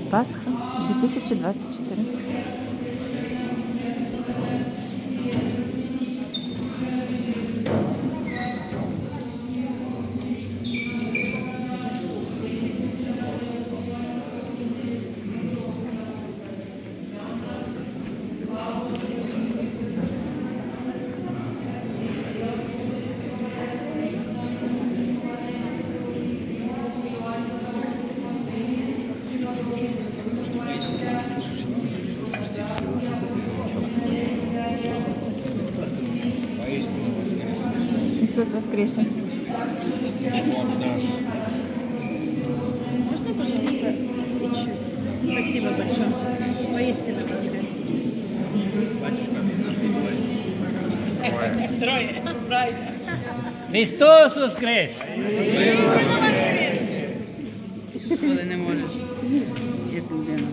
Пасха 2024. Христос воскресе! Можно, пожалуйста, чуть-чуть? Спасибо большое. Воистину воскресе. Трое. Правильно. Христос воскрес! Коли не можеш, як людина.